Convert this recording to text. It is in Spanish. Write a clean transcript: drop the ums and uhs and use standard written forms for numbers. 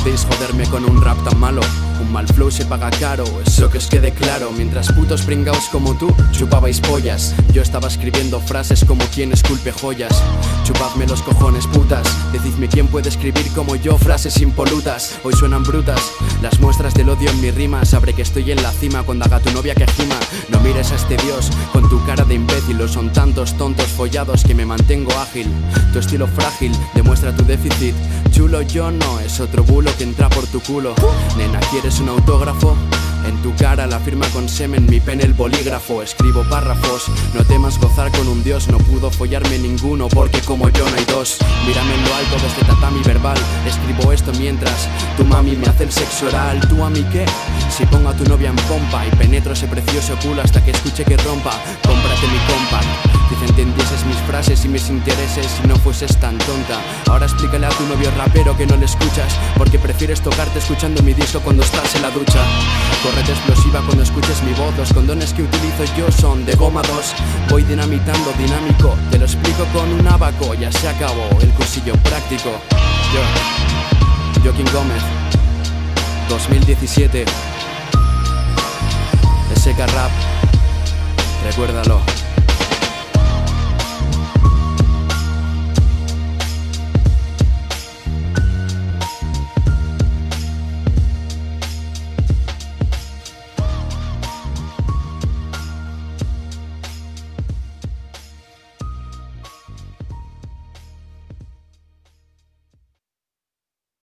podéis joderme con un rap tan malo. Un mal flow se paga caro, eso que os quede claro. Mientras putos pringaos como tú chupabais pollas, yo estaba escribiendo frases como quien esculpe joyas. Chupadme los cojones, putas. Decidme quién puede escribir como yo frases impolutas. Hoy suenan brutas las muestras del odio en mi rima. Sabré que estoy en la cima cuando haga tu novia que gima. No mires a este dios con tu cara de imbécil. O son tantos tontos follados que me mantengo ágil. Tu estilo frágil demuestra tu déficit. Chulo yo no, es otro bulo que entra por tu culo. Nena, ¿quieres un autógrafo? En tu cara la firma con semen, mi pene el bolígrafo. Escribo párrafos, no temas gozar con un dios. No pudo follarme ninguno porque como yo no hay dos. Mírame en lo alto desde tatami verbal. Escribo esto mientras tu mami me hace el sexo oral. ¿Tú a mí qué? Si pongo a tu novia en pompa y penetro ese precioso culo hasta que escuche que rompa. Cómprate mi compact. Quizá entendieses mis frases y mis intereses si no fueses tan tonta. Ahora explícale a tu novio rapero que no le escuchas porque prefieres tocarte escuchando mi disco cuando estás en la ducha. Correte explosiva cuando escuches mi voz. Los condones que utilizo yo son de goma 2. Voy dinamitando dinámico, te lo explico con un abaco. Ya se acabó el cursillo práctico. Joaquín Gómez 2017 SK Rap, recuérdalo.